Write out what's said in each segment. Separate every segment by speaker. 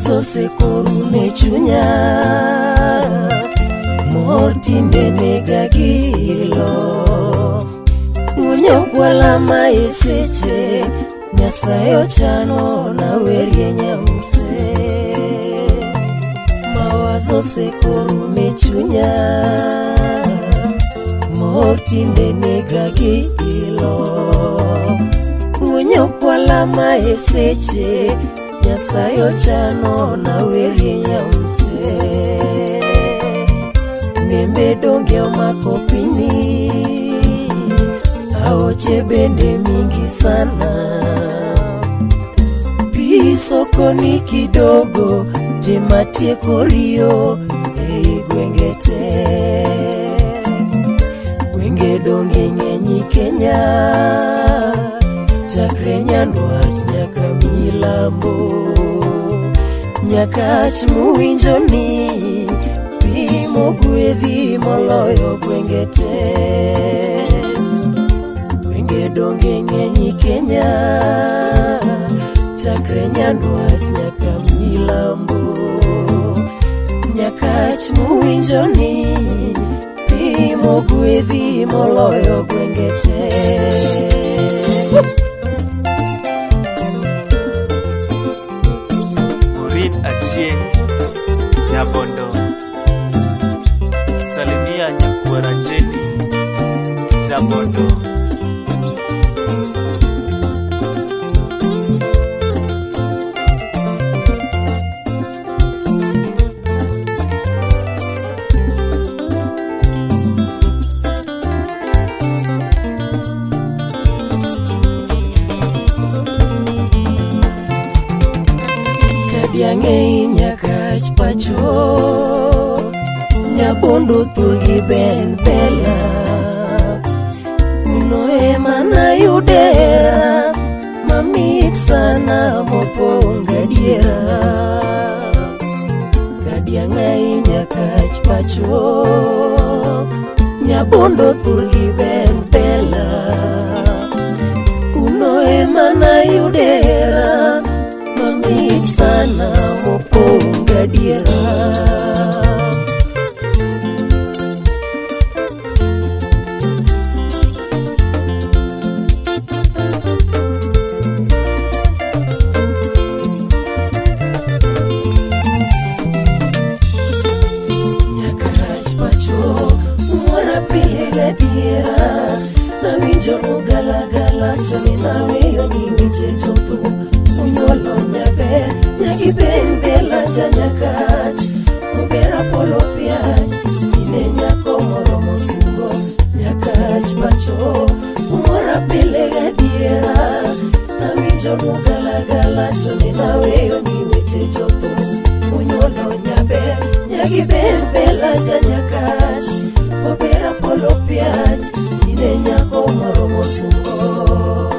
Speaker 1: Mawazo sekorune chunya mor tinde nega gilo Unyo kwala maiseche Nyasaye ochano na werie nyamuse Mawazo sekorune chunya mor tinde nega gilo Unyo kwala maiseche Nyasaye ochano na werie nyamuse Nembe donge omako pini Aoche bende mingi sana Pisoko ni kidogo Timatie korio gwengete Gwenge donge ngenyi Kenya Chakre nyandwat nyaka milambo Nyakach muwinjo ni Pimo gwedhi moloyo gwengete Gwenge donge ngenyi Kenya Chakre nyandwat nyaka milambo Nyakach muwinjo ni Pimo gwedhi moloyo gwengete
Speaker 2: Achieng Nyabondo Salimia Nyakwara Jeni Nyabondo
Speaker 1: Yange nyakach pacho Nyabondo tulgi ben bela Unoe mana yudera Mamit sana moponga diera Kadiange nyakach pacho Nyabondo tulgi ben bela Unoe mana yudera Mamit sana moponga diera Nyakach pacho umora pilega diera Na winjo nugalagala choni na weyo ni weche chothu Unyolo nyabe, nyagi ben bela janyakach Mubera polo piach, ine nyako moro mosingo Nyakach pacho, umora pelega diera Na winjo nugalagala choni na weyo ni weche chotho Unyolo nyabe, nyagi ben bela janyakach Mubera polo piach, ine nyako moro mosingo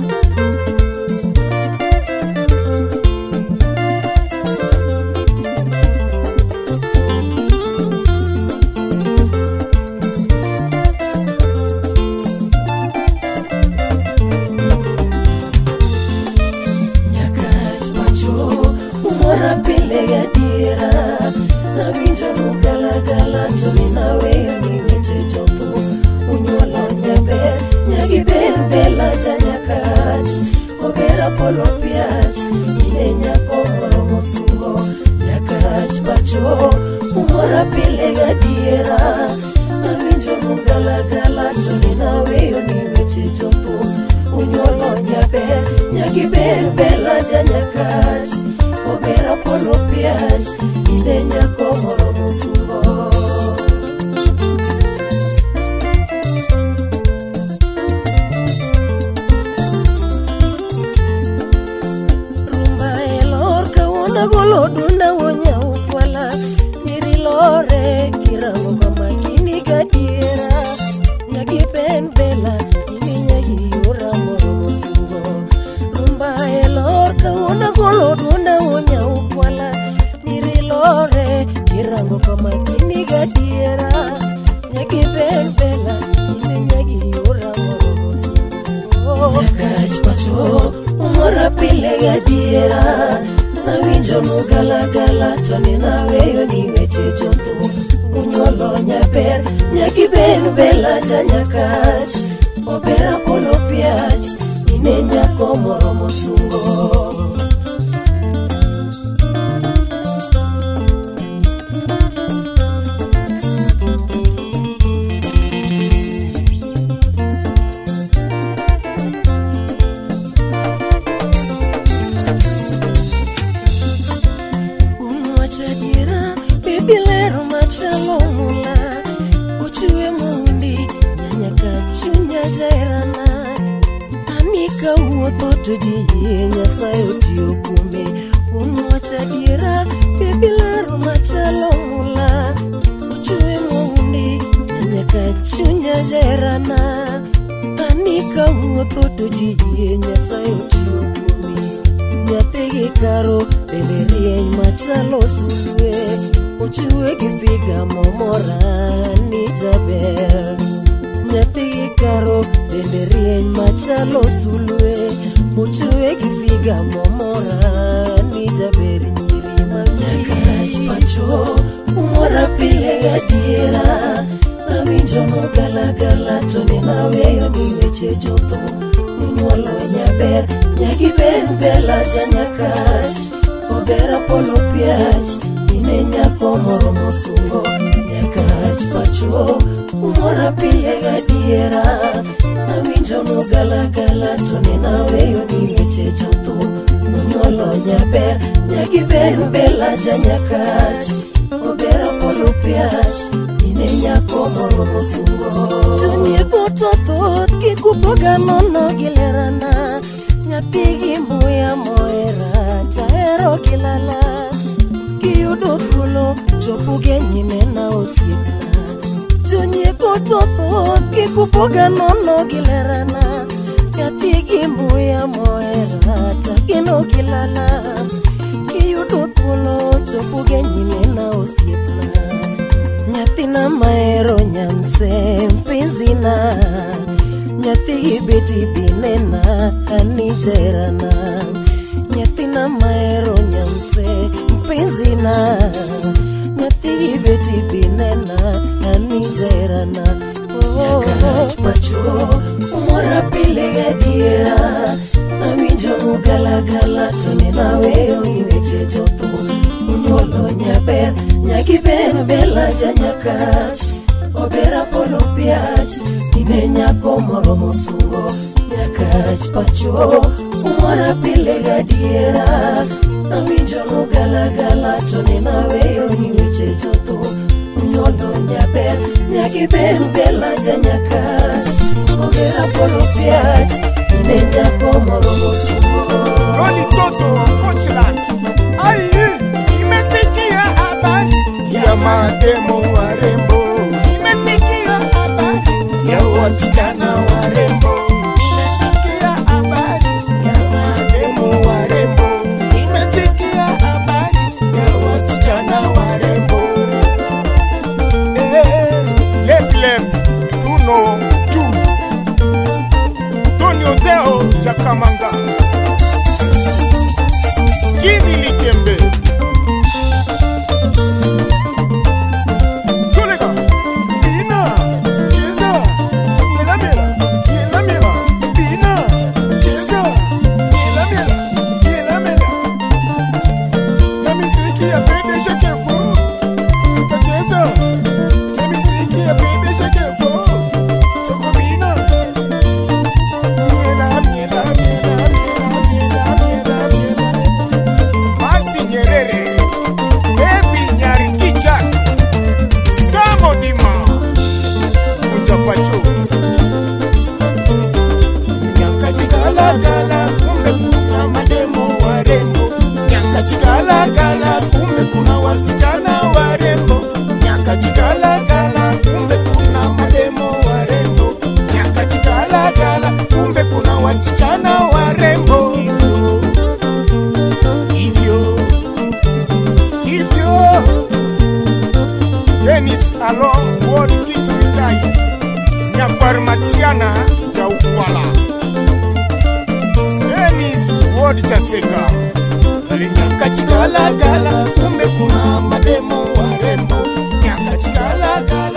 Speaker 1: Pilega diera Na winjo nugalagala Choni na weyo ni weche chotho Unyolo nyabe Nyagi ben bela janyakach Obera polo piach Ine nyako moro mosungo Nyakach bacho Umora pilega diera Na winjo nugalagala Choni na weyo ni weche chotho Unyolo nyabe Nyagi ben bela janyakach Obera polo piach Ine nyako moro mosungo Rumba elor ka una golo dunda wonya ukwala Niri lore kirango mama kini gadiera Nyagi ben bela Ine nyagi yura moro mosungo Rumba elor ka una golo dunda wonya ukwala Niri lore kirango kama kini gadiera Nyagi ben bela Ine nyagi yura moro mosungo Nyakach pacho umora pilega diera nawinjo nugalagala to ninaweyo ni weche chotho. Unyuolo nyaber nyakibed bela janyakach, obera polo piach ine nyako moro mosungo. Bilero machalo mula uchue mundi nyanyaka chunya jairana anika uotho to jiye Nyasaye otiyo kume unwacha dira. Bilero machalo mula uchue mundi nyanyaka chunya jairana anika uotho to jiye Nyasaye otiyo kume. Nyathigi karo bende rieny machalo sulwe, uchue gifiga momora ni jaber. Nyathigi karo bende rieny machalo sulwe, uchue gifiga momora ni jaber. Nyiri manyakach pacho umora pile gadiera, nawinjo nugalagala to ninaweyo ni weche chotho. Unyuolo nyaber nyakibed bela janyakach, obera polo piach ine nyako moro mosungo. Nyakach pacho umora pile gadiera, nawinjo nugalagala to ninaweyo ni weche chotho. Unyuolo nyaber nyakibed bela janyakach, obera polo piach ine nyako moro mosungo. Chunye kototho kikupoga nono gilerana, nyathigi muya moera taero kilala. Kiyudo thuolo chopuge nyine na osiepna, chunye kototho kikupoga nono gilerana, nyathigi muya moera takino kilala. Kiyudo thuolo chopuge nyine na osiepna, nyathina maero nyamse mpinzina, nyathi beti binena anijerana. Nyathina maero nyamse mpinzina, nyathi beti binena anijerana. Nyakach pacho umora pile gadiera, nawinjo nugalagala to ninaweyo ni weche chotho. Unyuolo nyaber nyakibed bela janyakach, obera polo piach ine nyako moro mosungo. Nyakach pacho umora pile gadiera, nawinjo nugalagala to ninaweyo ni weche chotho. Unyuolo nyaber nyakibed bela janyakach, obera polo piach ine nyako moro mosungo.
Speaker 3: Roli Toto Coachland. Ai, nimesikia habari ya mademo warembo, nimesikia habari ya wasichana warembo, nimesikia habari ya mademo warembo, nimesikia habari ya wasichana warembo. Leblem Thuno Tu Tonio Theo Jakamanga Jimmy Likembe Tulega Bina Cheza Yelamela Bina Cheza Yelamela na miziki ya pende shakefo tutacheza na miziki ya pende shakefo soko Bina Masi Nyerere Baby Nyarikicha Samo Dima Ujapacho Nyakachikala gala kumbe kuna mademo warembo, nyakachikala gala kumbe kuna wasichana warembo, nyakachikala gala kumbe kuna mademo warembo, nyakachikala gala kumbe kuna wasichana warembo. Hivyo Dennis Along World Kit Mikai Nyaparmasiana Jaukwala Dennis World Chaseka Nyakachikalakala kumbe kuna mademo warembo. Nyakachikalakala